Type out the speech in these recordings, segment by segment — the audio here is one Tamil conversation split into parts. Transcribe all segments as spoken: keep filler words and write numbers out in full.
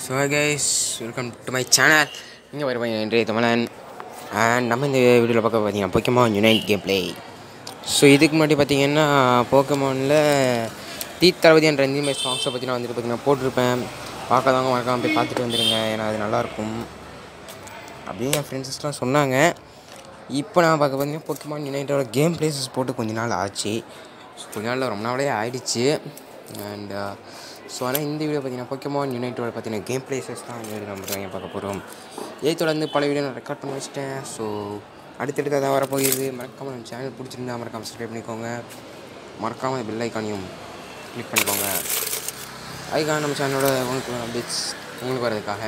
So hi guys, welcome to my channel. இங்கே வருவாங்க இன்றைய தமிழன் அண்ட் நம்ம இந்த வீடியோவில் பார்க்க பார்த்தீங்கன்னா Pokemon Unite game play. So இதுக்கு முன்னாடி பார்த்தீங்கன்னா போக்கமானில் தீ தளபதி என்ற இந்திய சாங்ஸை பற்றி நான் வந்துட்டு பார்த்தீங்கன்னா போட்டிருப்பேன். பார்க்காதவங்க மறக்காமல் போய் பார்த்துட்டு வந்துடுங்க, ஏன்னா அது நல்லாயிருக்கும் அப்படின்னு என் ஃப்ரெண்ட்ஸஸ்லாம் சொன்னாங்க. இப்போ நான் பார்க்க பார்த்தீங்கன்னா போக்கமான் யுனைட்டோட கேம் பிளேஸஸ் போட்டு கொஞ்ச நாள் ஆச்சு. ஸோ கொஞ்ச நாளில் ரொம்ப நாளே ஆகிடுச்சு. அண்ட் ஸோ ஆனால் இந்த வீடியோ பார்த்தீங்கன்னா போக்கமான் யுனைட்டோட பார்த்தீங்கன்னா கேம் பிளேஸஸ் தான் இந்த வீடியோ நம்ம பார்க்க போகிறோம். இதை தொடர்ந்து பல வீடியோ நான் ரெக்கார்ட் பண்ணி வச்சிட்டேன். ஸோ அடுத்தடுத்து அதான் வரப்போகுது. மறக்காமல் நம்ம சேனல் பிடிச்சிருந்தா மறக்காமல் சப்ஸ்கிரைப் பண்ணிக்கோங்க. மறக்காமல் பெல் ஐக்கானையும் கிளிக் பண்ணிக்கோங்க. அதுக்காக நம்ம சேனலோட உங்களுக்கு அப்டேட்ஸ் உங்களுக்கு வரதுக்காக.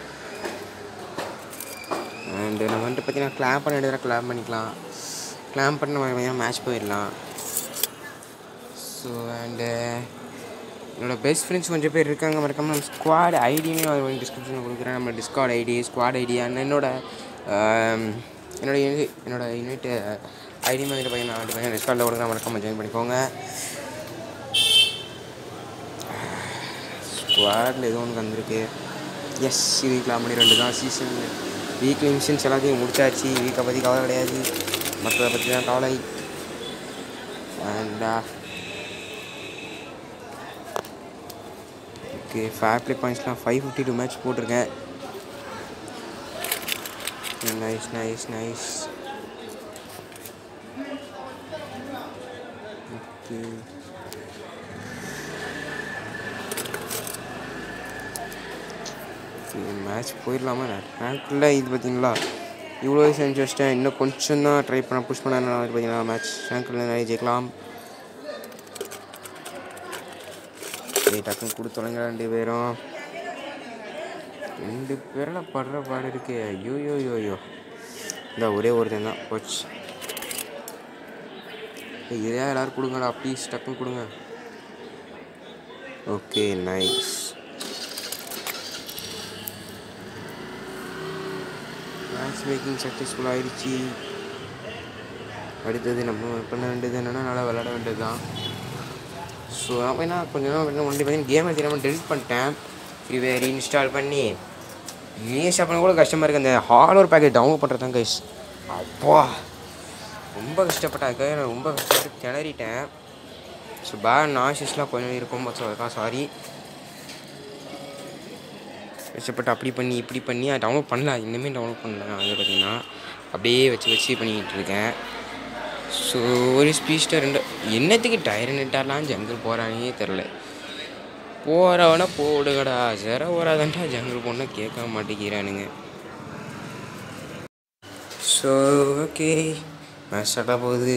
அண்டு நம்ம வந்துட்டு பார்த்தீங்கன்னா கிளாப் பண்ண எடுத்துகிற கிளாப் பண்ணிக்கலாம். கிளாப் பண்ண நம்ம மேட்ச் போயிடலாம். ஸோ அண்டு என்னோடய பெஸ்ட் ஃப்ரெண்ட்ஸ் கொஞ்சம் பேர் இருக்காங்க. மறக்காமல் நம்ம ஸ்குவாட் ஐடியுமே நான் டிஸ்கிரிப்ஷனில் கொடுக்குறேன். நம்ம Discord ID squad ID and என்னோட என்னோட என்னோட யூனிட் ஐடி மாதிரி பார்த்தீங்கன்னா அப்படி பார்த்தீங்கன்னா டிஸ்கார்டில் கொடுக்குறேன். மறக்காமல் ஜாயின் பண்ணிக்கோங்க. ஸ்குவாடில் ஏதோ ஒன்று வந்திருக்கு. எஸ் வீக்கில் அப்படி ரெண்டு தான் சீசன் வீக்லி மிஷன்ஸ் எல்லாத்தையும் முடிச்சாச்சு. வீக்கை பற்றி கவலை கிடையாது, மற்றதை பற்றி தான் கவலை. அண்ட் ஓகே ஃபேர் ப்ளே பாயிண்ட்ஸ்லாம் ஃபைவ் ஃபிஃப்டி டூ மேட்ச் போட்டிருக்கேன். Nice nice nice okay match போயிடலாமா? ரேங்க்கில் இது பார்த்தீங்களா இவ்வளோ செஞ்சு வச்சிட்டேன். இன்னும் கொஞ்சம் தான் ட்ரை பண்ண புஷ் பண்ண பார்த்தீங்கன்னா மேட்ச் ரேங்க்கில் நிறைய ஜெயிக்கலாம். டக்குன்னு கொடுத்து தொலைங்க. ரெண்டு பேரும் ரெண்டு பேரில் படுற பாடு இருக்கு. ஐயோ யோ யோ யோ இந்த ஒரே ஒருத்தன் தான் போச்சு. இதே எல்லோரும் கொடுங்கடா ப்ளீஸ், டக்குன்னு கொடுங்க. Okay nice. Match making successful ஆகிடுச்சு. அடுத்தது நம்ம பண்ண வேண்டியது என்னென்னா நல்லா விளையாட வேண்டியது தான். ஸோ அப்படின்னா கொஞ்சம் நேரம் ஒன்றை பார்த்தீங்கன்னா கேமை தெரியாமல் டெலிட் பண்ணிட்டேன். ஃப்ரீவே ரீஇன்ஸ்டால் பண்ணி ரீஇன்ஸ்டால் பண்ண கூட கஷ்டமாக இருக்குது. அந்த ஹார்ட்வேர் பேக்கேஜ் டவுன்லோட் பண்ணுறது தான் கைஸ். அப்பா ரொம்ப கஷ்டப்பட்டாக்க நான் ரொம்ப கஷ்டப்பட்டு திணறிட்டேன். ஸோ பேட் நாய்ஸஸ்லாம் கொஞ்சம் இருக்கும். ஸோ அதுக்காக சாரி. கஷ்டப்பட்டு அப்படி பண்ணி இப்படி பண்ணி அதை டவுன்லோட் பண்ணல. இன்னுமே டவுன்லோட் பண்ணல. நான் வந்து பார்த்திங்கன்னா அப்படியே வச்சு வச்சு பண்ணிக்கிட்டு இருக்கேன். ஸோ ஒரு ஸ்பீஸ்டர் ரெண்டு என்னத்துக்கு டயர் நெட்டாலாம் ஜங்கிள் போகிறானே தெரில. போகிறவனா போடுங்கடா, ஜர போகிறாதான்டா ஜங்கிள் போனால் கேட்க மாட்டேங்கிறானுங்க. ஸோ ஓகே மேட்ச் ஸ்டார்ட்டாக போகுது.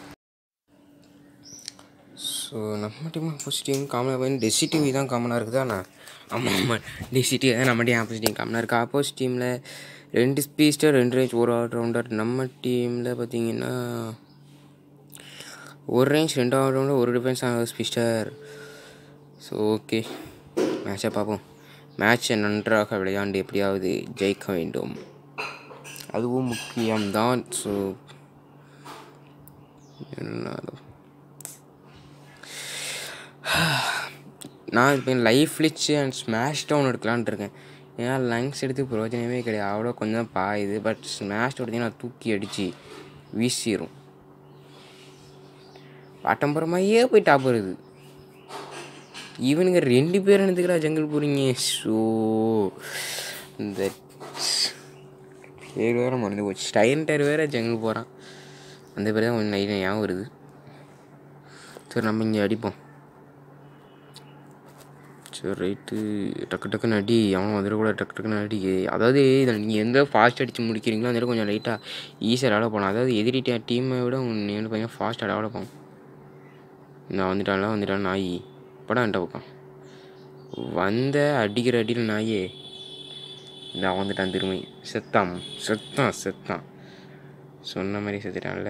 ஸோ நம்ம டீம் ஆப்போசிட் டீம் காமனாக போய் டெசி டிவி தான் காமனாக இருக்குதாண்ணா. ஆமாம் ஆமாம் டெசி டிவி தான் நம்ம டீம் ஆப்போசிட் டீம் காமனாக இருக்குது. ஆப்போசிட் டீமில் ரெண்டு ஸ்பீஸ்டர் ரெண்டு ரேஞ்ச் ஒரு ஆல் ரவுண்டர். நம்ம டீமில் பார்த்தீங்கன்னா ஒரு ரேஞ்ச் ரெண்டு ஆல் ரவுண்டர் ஒரு டிஃபென்ஸ் ஆன ஸ்பீஸ்டர். ஸோ ஓகே மேட்சை பார்ப்போம். மேட்சை நன்றாக விளையாண்டு எப்படியாவது ஜெயிக்க வேண்டும், அதுவும் முக்கியம்தான். ஸோ நான் இப்போ லைஃப் ஃப்ளிச்சு அண்ட் ஸ்மாஷ் டவுன் எடுக்கலான்ட்டு இருக்கேன். ஏன்னா லங்ஸ் எடுத்து பிரயோஜனமே கிடையாது. அவ்வளோ கொஞ்சம் பாயுது. பட் ஸ்மாஷ் எடுத்தீங்கன்னா நான் தூக்கி அடித்து வீசிடும். பாட்டம்பரமாயே போய் டாப் வருது. இவனுங்க ரெண்டு பேர் என்னதுக்குடா ஜங்கிள் போகிறீங்க? ஸோ இந்த பேர் வேறு மறந்து போச்சு. ஸ்டைன் டயர் வேறு ஜங்கிள் போகிறான். அந்த பேர் தான் கொஞ்சம் நைட்டாக ஞாபகம் வருது. சரி நம்ம இங்கே அடிப்போம். சரி ரைட்டு டக்கு டக்குன்னு அடி. அவன் வந்துட கூட டக்கு டக்குன்னு அடி. அதாவது இதில் நீங்கள் எந்த ஃபாஸ்ட் அடித்து முடிக்கிறீங்களோ அந்த கொஞ்சம் லைட்டாக ஈஸியாக டெவலப் பண்ணலாம். அதாவது எதிரி டீமை விட நீங்கள் வந்து பார்த்தீங்கன்னா ஃபாஸ்ட்டாக டெவலப் ஆகும். நான் வந்துட்டான்லாம் வந்துட்டான் நாய் படம் என்கிட்ட பக்கம் வந்த அடிக்கிற அடியில் நாயே இந்த வந்துட்டான். திரும்பி செத்தான் செத்தான் செத்தான் சொன்ன மாதிரி செத்துட்டான்ல.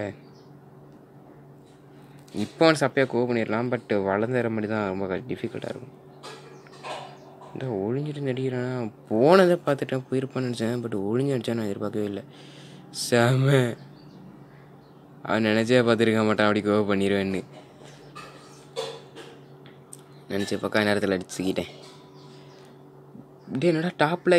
இப்போ அவன் சப்பையாக கோவ் பண்ணிடலாம். பட் வளர்ந்துற மாதிரி தான் ரொம்ப டிஃபிகல்ட்டாக இருக்கும். இந்த ஒழிஞ்சிட்டு நடிக்கிறான். போனதை பார்த்துட்டேன் போயிருப்பான்னு நினச்சேன். பட் ஒழிஞ்சு அடித்தா நான் எதிர்பார்க்கவே இல்லை. செம அவன் நினச்சே பார்த்துருக்க மாட்டான் அப்படி கோவ் பண்ணிடுவேன்னு நினச்சி பக்கா நேரத்தில் அடிச்சுக்கிட்டேன். டே என்னடா டாப்பில்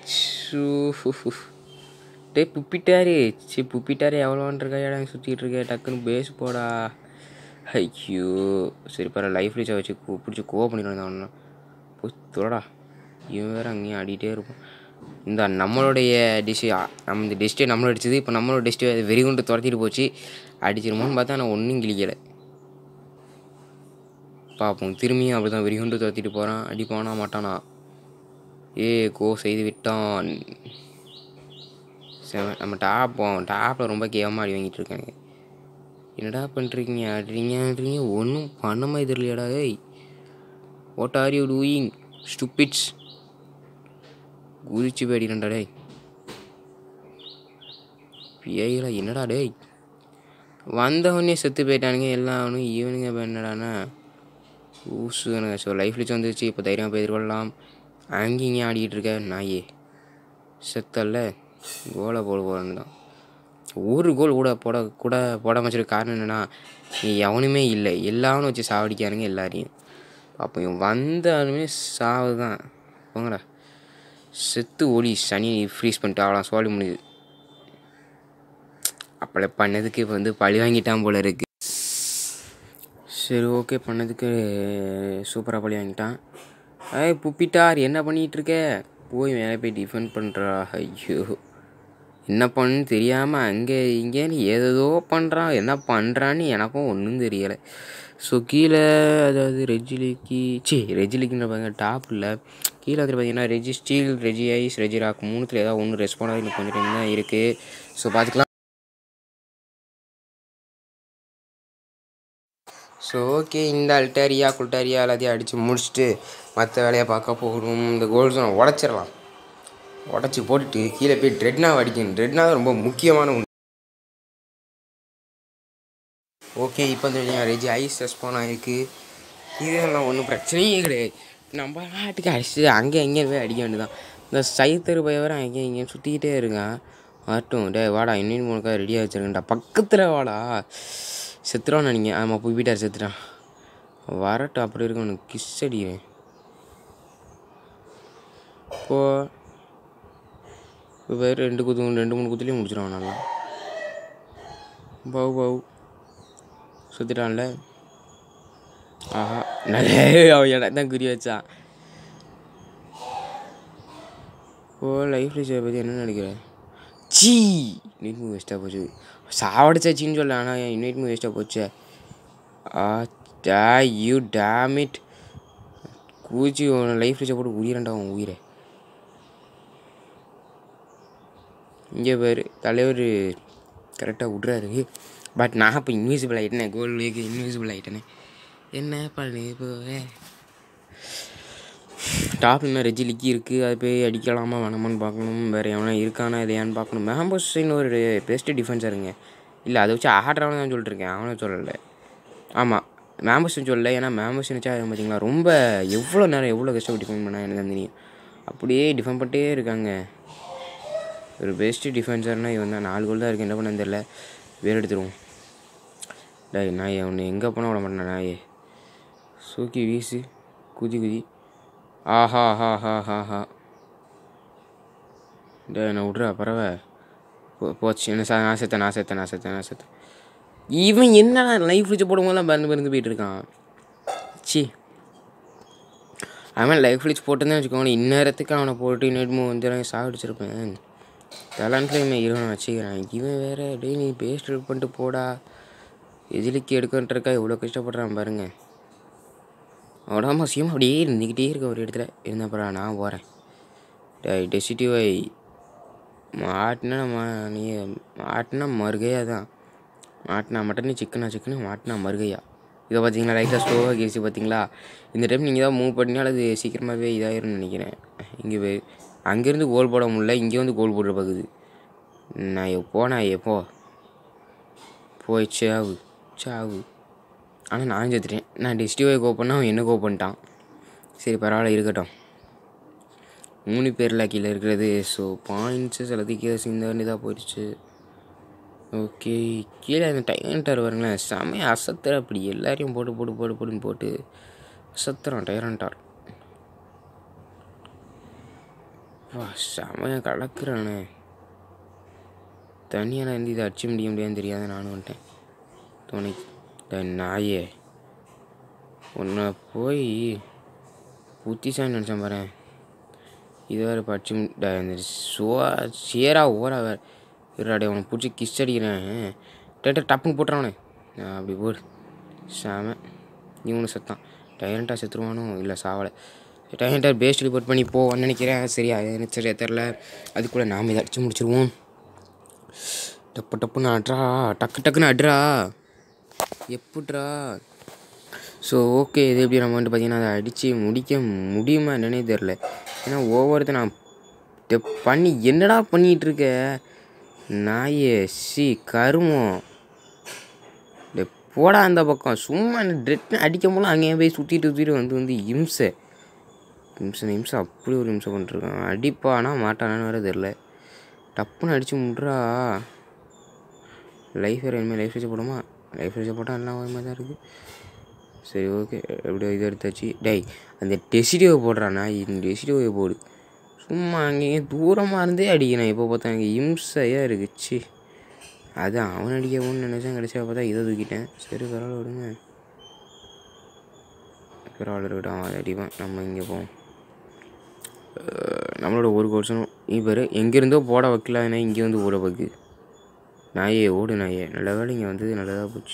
டே புப்பிட்டாரு சரி புப்பிட்டாரு எவ்வளோன்றிருக்கா இடம் சுற்றிட்டு இருக்க டக்குன்னு பேஸ் போடா. ஐயோ சரி பரவாயில்ல லைஃப் ரீச்சை வச்சு பிடிச்சி கோவ பண்ணிட்டு வந்தோம்னா போய் தொடடா. இவன் வேறு அங்கேயும் ஆடிட்டே இருப்பான். இந்த நம்மளுடைய டிஷ்ஷு நம்ம இந்த டிஸ்ட்டே நம்மளும் அடிச்சது. இப்போ நம்மளோட டிஸ்ட்டு அது வெறி கொண்டு துரத்திட்டு போச்சு. அடிச்சிருமோன்னு பார்த்தா நான் ஒன்றும் கிளிக்கலை. பார்ப்போம் திரும்பியும் அப்படி தான் வெறி கொண்டு துரத்திட்டு போகிறான். அடிப்பானா மாட்டானா? ஏ கோ செய்து விட்டான். சரி நம்ம டாப்போம் டாப்பில் ரொம்ப கேவமாக அடி வாங்கிட்டு இருக்காங்க. என்னடா பண்ணுறீங்க ஆடுறீங்க ஆடுறீங்க ஒன்றும் பண்ண மாதிரி தெரியலையாடா. ஏய் what are you doing stupids? குதிச்சு போய் அடிக்கிறேன்டா டேய். பிஐகளா என்னடா டேய் வந்தவொடனே செத்து போயிட்டானுங்க எல்லாம். ஈவனுங்க இப்போ என்னடானா ஊசுங்க. ஸோ லைஃப் லிச்சு வந்துச்சு. இப்போ தைரியமாக போய் எதிர்கொள்ளலாம். அங்கேயும் இங்கே ஆடிக்கிட்டு இருக்க நாயே செத்தல்ல. கோலை போட போகிறேன்னு தான் ஒரு கோல் கூட போட கூட போட வச்சிருக்க காரணம் என்னென்னா நீ எவனுமே இல்லை எல்லாரும் வச்சு சாவடிக்கானுங்க எல்லாரையும். அப்போ இவன் வந்தாலுமே சாவு தான். போங்கடா செத்து ஓடி சனி ஃப்ரீஸ் பண்ணிட்டு அவ்வளோ சோழி முடியுது. அப்பளை பண்ணதுக்கு இப்போ வந்து பழி வாங்கிட்டான் போல இருக்கு. சரி ஓகே பண்ணதுக்கு சூப்பராக பழி வாங்கிட்டான். ஏய் புப்பிட்டார் என்ன பண்ணிகிட்ருக்க? போய் மேலே போய் டிஃபெண்ட் பண்ணுறா. ஐயோ என்ன பண்ணுன்னு தெரியாமல் அங்கே இங்கேன்னு ஏதோ பண்ணுறான். என்ன பண்ணுறான்னு எனக்கும் ஒன்றும் தெரியலை. ஸோ கீழே அதாவது ரெஜிலிக்கு சி ரெஜிலிக்குன்ற பாருங்க டாப் இல்லை கீழே வந்து பார்த்தீங்கன்னா Regi steel Regi ice Regi rock மூணுத்தில் ஏதாவது ஒன்று ரெஸ்பாண்ட் ஆகி இன்னும் கொஞ்சம் டைம் தான் இருக்குது. ஸோ பார்த்துக்கலாம். ஸோ ஓகே இந்த அல்டாரியா குல்டாரியா எல்லாத்தையும் அடித்து முடிச்சுட்டு மற்ற வேலையை பார்க்க போகணும். இந்த கோல் ஜோனை உடச்சிடலாம். உடச்சி போட்டுட்டு கீழே போய் ட்ரெட்னாவை அடிக்கணும். ட்ரெட்னா ரொம்ப முக்கியமான ஒன்று. ஓகே இப்போ வந்து ரெஜி ஐஸ் ரெஸ்பான் ஆகிருக்கு. இதெல்லாம் ஒன்றும் பிரச்சனையே கிடையாது. நம்ம நாட்டுக்கு அடிச்சு அங்கே எங்கேயும் போய் அடிக்க வேண்டியதான். இந்த சைத்தரு பயவரை அங்கேயும் இங்கேயும் சுற்றிக்கிட்டே இருக்கான். வரட்டும் டே வாடா இன்னும் மூணுக்கா ரெடியாக வச்சுருக்கேன்டா பக்கத்தில் வாடா. செத்துறான்னு நினைங்க. ஆமாம் போய் வீட்டார் செத்துட்டான். வரட்டும் அப்படி இருக்க உனக்கு கிஸ் அடிக்கிறேன். இப்போ இப்போ வேறு ரெண்டு குத்து ரெண்டு மூணு குத்துலேயும் முடிச்சிடுவான் நல்லா. பவு பவு சுற்றிட்டான்ல. ஆஹா நிறைய அவன் இடம் தான் குறி வச்சான். ஓ லைஃப் ரிச்சை பற்றி என்ன நினைக்கிறேன்? சீ இன்வைட் மூவ் வேஸ்ட்டாக போச்சு. சாவடிச்சாச்சின்னு சொல்ல ஆனால் என் இன்வைட் மூவ் வேஸ்ட்டாக போச்சு. ஆ டா யூ டேமிட் கூச்சி உன் லைஃப் ரிச்சை போட்டு உயிரண்டா உன் உயிரை. இங்கே பேர் தலைவர் கரெக்டாக விட்றாரு. பட் நான் இப்போ இன்விசிபிள் ஆகிட்டேனே. கோல் லீக்கு இன்விசிபிள் ஆகிட்டேனே. என்ன பண்ணு இப்போ டாப் இன்னும் ரெஜி லிக்கி இருக்குது. அது போய் அடிக்கலாமா வேணாமான்னு பார்க்கணும். வேறு எவனா இருக்கானா இல்லையான்னு பார்க்கணும். மேம்போஸ்ன்னு ஒரு பெஸ்ட்டு டிஃபென்ஸாக இருங்க. இல்லை அதை வச்சு ஆடுறவனு தான் சொல்லிட்டுருக்கேன். அவனை சொல்லலை. ஆமாம் மேம்போஸ்ன்னு சொல்லலை. ஏன்னா மேம்போஸ் வச்சா பார்த்தீங்களா ரொம்ப எவ்வளோ நேரம் எவ்வளோ கஷ்டப்பட்டு டிஃபெண்ட் பண்ணால் எனக்கு தான் தெரியும். அப்படியே டிஃபெண்ட் பண்ணிட்டே இருக்காங்க. ஒரு பெஸ்ட்டு டிஃபென்ஸர்னால் இவன் தான். நாலு கோல் தான் இருக்குது. என்ன பண்ண தெரியல. வேறு எடுத்துருவோம். டாய் நாய் அவனை எங்கே போனால் விட மாட்டேன் நாயே. சூக்கி வீசு குதி குதி. ஆஹா ஹா ஹா ஹா ஹா டே நான் விட்றா பறவை போ போச்சு. என்ன சார் நான் செத்தேன் நான் செத்தேன் நான் செத்தேன் நான் செத்தேன். இவன் என்ன லைஃப் ஃப்ரிட்ஜை போடும் போதெல்லாம் பறந்து பறந்து போயிட்டு இருக்கான். சி அவன் லைஃப் ஃப்ரிட்ஜ் போட்டுன்னு வச்சுக்கோங்க. இந்நேரத்துக்கு அவனை போட்டு இன்னும் வந்து சாப்பிடிச்சிருப்பேன். டேலண்ட்டில் இவன் இருவன் வச்சுக்கிறான். இவன் வேறு டே நீ பேஸ்ட் ஹெல்ப் பண்ணிட்டு போடா. எதிலிக்கு எடுக்கன்ட்ருக்கா எவ்வளோ கஷ்டப்படுறான் பாருங்க. உடம்பு அவசியமாக அப்படியே இருந்துக்கிட்டே இருக்க ஒரு இடத்துல இருந்தப்பறா நான் போகிறேன். டே டெசிட்டிவை மாட்டினா மா நீ மாட்டினா மறுகையாக தான். மாட்டினா மட்டனு சிக்கனா சிக்கனு மாட்டினா மறுகையா. இதை பார்த்தீங்களா லைட்டாக ஸ்லோவாக கேசி பார்த்தீங்களா. இந்த டைம் நீங்கள் தான் மூவ் பண்ணினாலும் அது சீக்கிரமாகவே இதாகிரும்னு நினைக்கிறேன். இங்கே போய் அங்கேருந்து கோல் போட முடியல. இங்கே வந்து கோல் போடுற பகுது. நான் எப்போ நான் எப்போ போய் சாவு சாவு. ஆனால் நான் செத்துட்டேன். நான் டிஸ்டிவை கோ பண்ணால் அவன் என்ன கோ பண்ணிட்டான். சரி பரவாயில்ல இருக்கட்டும். மூணு பேரில் கீழே இருக்கிறது. ஸோ பாயிண்ட்ஸு சிலதுக்கு கீழே சிந்த வேண்டியதாக போயிடுச்சு. ஓகே கீழே அந்த டைரன்டார் வருங்களேன் செம்மையை அசத்துற. அப்படி எல்லாரையும் போட்டு போட்டு போட்டு போட்டுன்னு போட்டு அசத்துறான் டைரன்டார். வா செமையாக கலக்குறானே. தனியாக இருந்து இதை அடிச்சு முடிய முடியாதுன்னு தெரியாத நானும் வந்துட்டேன். துணை நாயே உன்னை போய் புத்திசான்னு நினச்சேன் பாரு. இது வேறு படிச்சு இந்த சோ சேரா ஓரா வேறு இருடாடே அவனை பிடிச்சி கிஸ் அடிக்கிறேன். டேட்டர் டப்புன்னு போட்டுறானே. அப்படி போடு சாம. இவனு செத்தான். டைரண்டாக செத்துருவானோ இல்லை சாவலை. டைரண்டாக பேஸ்ட் ரிப்போர்ட் பண்ணி போவான்னு நினைக்கிறேன். சரியா எனக்கு சரியா தெரில. அதுக்குள்ளே நாம் இதை அடிச்சு முடிச்சிருவோம். டப்பு டப்புன்னு அட்ரா டக்கு டக்குன்னு அட்ரா எப்பட்றா. ஸோ ஓகே இது எப்படி நம்ம வந்துட்டு பார்த்தீங்கன்னா அதை அடித்து முடிக்க முடியுமா என்னன்னே தெரில. ஏன்னா ஒவ்வொருத்த நான் பண்ணி என்னடா பண்ணிகிட்ருக்க நாயே சி கருமம். போடா அந்த பக்கம் சும்மா ட்ரெட் அடிக்கும் போல அங்கேயே போய் சுற்றிட்டு சுற்றிட்டு வந்து வந்து இம்சை இம்சை இம்சை அப்படி ஒரு இம்சை பண்ணிட்டுருக்கான். அடிப்பானா மாட்டானான்னு வேறு தெரில. டப்புன்னு அடித்து முட்றா. லைஃப் வேறு இனிமேல் லைஃப் வச்சு போடுமா. லைஃப் வச்சு போட்டால் எல்லாம் ஒரு மாதிரி தான் இருக்குது. சரி ஓகே எப்படியோ இது எடுத்தாச்சு. டேய் அந்த டெசிடியோவை போடுறானா இந்த டெசிடியோவை போடு. சும்மா அங்கேயும் தூரமாக இருந்தே அடிக்கணும். இப்போ பார்த்தா எனக்கு இம்சையாக இருக்குச்சு. அது அவன் அடிக்கணும்னு நினச்சேன். கடைசியாக பார்த்தா இதை தூக்கிட்டேன். சரி பரவாயில்ல விடுங்க. பரவாயில்ல இருக்கட்டும் அவன் அடிப்பான். நம்ம இங்கே போவோம். நம்மளோட ஒரு கோர்ஸனும் இப்போ எங்கேருந்தோ போட வைக்கலான்னா இங்கே வந்து ஓட வைக்கு. நாயே ஓடு நாயே. நல்ல வேலை இங்கே வந்தது நல்லதாக போச்சு.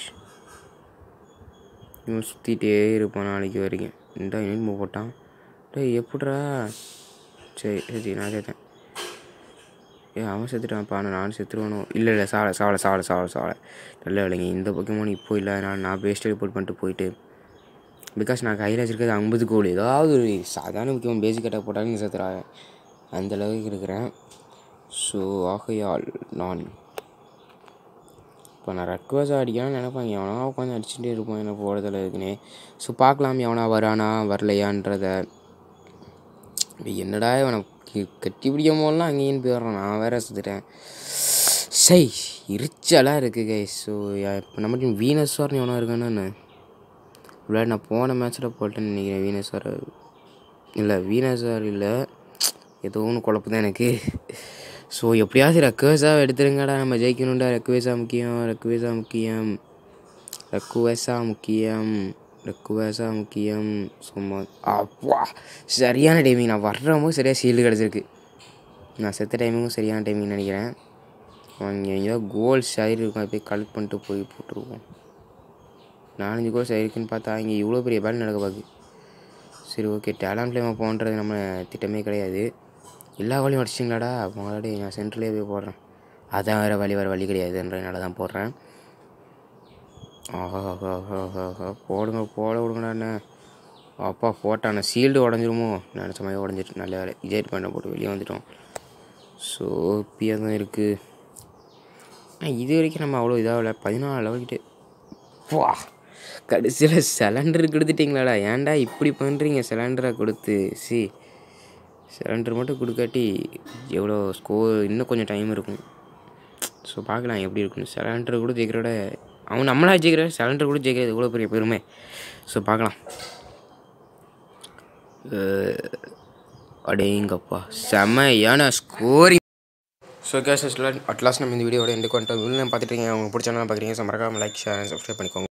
இவன் சுற்றிட்டே இருப்பான் நாளைக்கு வரைக்கும். இந்த யூனிட் போட்டான். டே எப்பட்றா. சரி சரி நான் சேர்த்தேன். ஏ அவன் செத்துட்டான்ப்பா. ஆனால் நான் செத்துருவானோ. இல்லை இல்லை சாவலை சாவலை சாவலை சாவலை சாவலை. நல்ல வேலைங்க இந்த பக்கமான இப்போ இல்லை. அதனால் நான் பேஸ்ட் ரிப்போர்ட் பண்ணிட்டு போயிட்டு பிகாஸ் நான் கையில் வச்சுருக்கிறது ஐம்பது கோல். ஏதாவது ஒரு சாதாரண முக்கியமாக பேசிக் கட்டாக போட்டாலும் நீ செத்துறாங்க அந்தளவுக்கு இருக்கிறேன். ஸோ ஆகையால் நான் இப்போ நான் ரெக்வஸ்ட் அடிக்கலாம்னு நினைப்பாங்க. எவனா உட்காந்து அடிச்சுட்டே இருப்பான் என்ன போகிறதில்ல இருக்குன்னே. ஸோ பார்க்கலாம் எவனா வரானா வரலையான்றத. என்னடா இவனை கட்டி பிடிக்கும் போதெல்லாம் அங்கேயும் போயிடுறான். நான் வேறு செத்துட்டேன். சை எரிச்சலாக இருக்குது கை. ஸோ இப்போ நம்ம டீம் வீனஸ்வார்னு எவனா இருக்கானு விளையாட நான் போன மேட்ச்சில் போட்டேன்னு நினைக்கிறேன். வீனஸ்வார் இல்லை வீனஸ்வார் இல்லை ஏதோ ஒன்று குழப்பு தான் எனக்கு. ஸோ எப்படியாவது ரெக்வஸாக எடுத்துருங்கடா. நம்ம ஜெயிக்கணுண்டா. ரெக்வேஸா முக்கியம் ரெக்வேஸா முக்கியம் ரெக்வேஸா முக்கியம் ரெக்வேஸா முக்கியம். சும்மா அப்பா சரியான டைமிங். நான் வர்றம்போது சரியாக ஷீல்டு கிடச்சிருக்கு. நான் செத்த டைமிங்கும் சரியான டைமிங் நினைக்கிறேன். அவங்க எங்கேயோ கோல்ஸ் ஆகிருக்கும். போய் கலெக்ட் பண்ணிட்டு போய் போட்டுருவோம். நாலஞ்சு கோல்ஸ் ஆகிருக்குன்னு பார்த்தா இங்கே இவ்வளோ பெரிய பேல் நடக்க பார்க்கு. சரி ஓகே டேலண்ட் ஃப்ளேமாக போன்றது நம்ம திட்டமே கிடையாது. எல்லா கோலையும் அடிச்சிங்களாடா. அவங்களாடி நான் சென்ட்ரலே போய் போடுறேன். அதான் வேறு வழி வேறு வழி கிடையாதுன்றதுனால தான் போடுறேன். ஆஹா ஆஹா ஆஹா ஆஹா போடுங்க போட விடுங்கடாண்ணே. அப்பா போட்டாண்ணே. ஷீல்டு உடஞ்சிருமோ நினச்ச மாதிரி உடஞ்சிட்டு நல்ல வேலை இஜெக்ட் பண்ண போட்டு வெளியே வந்துட்டோம். ஸோ பியாக தான் இருக்குது. இது வரைக்கும் நம்ம அவ்வளோ இதாக இல்லை. பதினாலு லெவல்கிட்டே வா கடைசியில் சிலிண்டர் கொடுத்துட்டிங்களாடா. ஏன்டா இப்படி பண்ணுறீங்க சிலிண்டரை கொடுத்து. சி சிலிண்டர் மட்டும் கொடுக்காட்டி எவ்வளோ ஸ்கோர் இன்னும் கொஞ்சம் டைம் இருக்கும். ஸோ பார்க்கலாம் எப்படி இருக்குன்னு. சிலிண்டர் கூட ஜெயிக்கிறோட அவன் நம்மளா ஜெயிக்கிற சிலிண்டர் கூட ஜெயிக்கிறது எவ்வளோ பெரிய பெருமை. ஸோ பார்க்கலாம். அடேங்கப்பா செமையான ஸ்கோரிங். ஸோ கேஸ் அட்லாஸ்ட் நம்ம இந்த வீடியோட எண்டு கொண்டு வீடியோ பார்த்துட்டு இருக்கீங்க. அவங்க பிடிச்சாலும் பார்க்குறீங்க. ஸோ மறக்காமல் லைக் ஷேர் சப்ஸ்கிரைப் பண்ணிக்கோங்க.